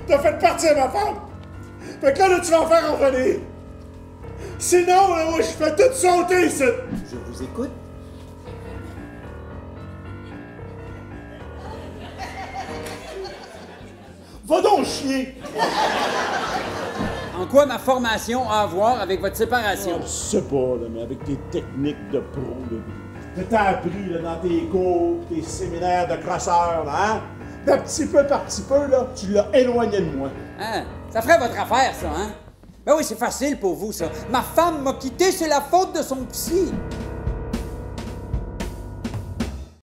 T'as fait partir ma femme! Fait que là, tu vas en faire revenir! Sinon, là, moi, je fais tout sauter ici! Je vous écoute. Va donc chier! En quoi ma formation a à voir avec votre séparation? Je sais pas, là, mais avec tes techniques de pro, là, que t'as appris là, dans tes cours, tes séminaires de crosseurs, là, hein? De petit peu par petit peu, là, tu l'as éloigné de moi. Hein? Ça ferait votre affaire, ça, hein? Ben oui, c'est facile pour vous, ça. Ma femme m'a quitté, c'est la faute de son psy.